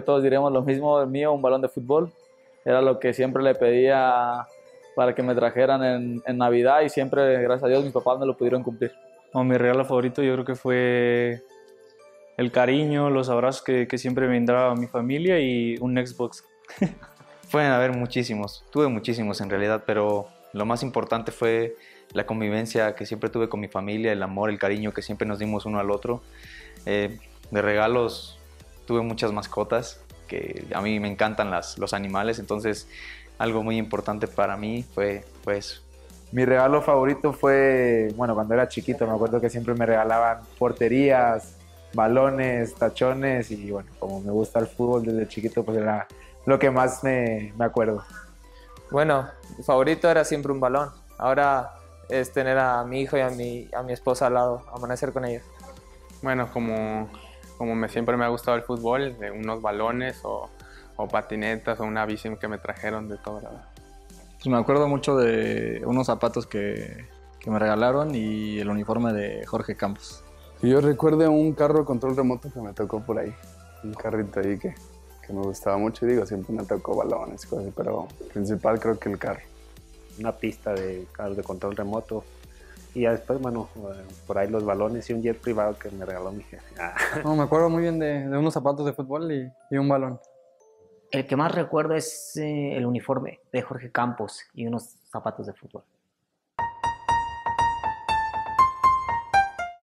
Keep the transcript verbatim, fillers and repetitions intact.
todos diríamos lo mismo, el mío, un balón de fútbol. Era lo que siempre le pedía para que me trajeran en, en Navidad y siempre, gracias a Dios, mis papás me lo pudieron cumplir. No, mi regalo favorito yo creo que fue el cariño, los abrazos que, que siempre me brindaba mi familia y un Xbox. Pueden haber muchísimos, tuve muchísimos en realidad, pero lo más importante fue la convivencia que siempre tuve con mi familia, el amor, el cariño que siempre nos dimos uno al otro. Eh, de regalos tuve muchas mascotas, que a mí me encantan las, los animales, entonces algo muy importante para mí fue, fue eso. Mi regalo favorito fue, bueno, cuando era chiquito, me acuerdo que siempre me regalaban porterías, balones, tachones y bueno, como me gusta el fútbol desde chiquito, pues era lo que más me, me acuerdo. Bueno, mi favorito era siempre un balón. Ahora es tener a mi hijo y a mi, a mi esposa al lado, amanecer con ellos. Bueno, como, como me, siempre me ha gustado el fútbol, de unos balones o, o patinetas o una bici que me trajeron de todo, la verdad. Pues me acuerdo mucho de unos zapatos que, que me regalaron y el uniforme de Jorge Campos. Que yo recuerde un carro de control remoto que me tocó por ahí, un carrito ahí que, que me gustaba mucho y digo, siempre me tocó balones, cosas, pero principal creo que el carro. Una pista de carros de control remoto y ya después, bueno, por ahí los balones y un jet privado que me regaló mi jefe. Ah. No, me acuerdo muy bien de, de unos zapatos de fútbol y, y un balón. El que más recuerdo es eh, el uniforme de Jorge Campos y unos zapatos de fútbol.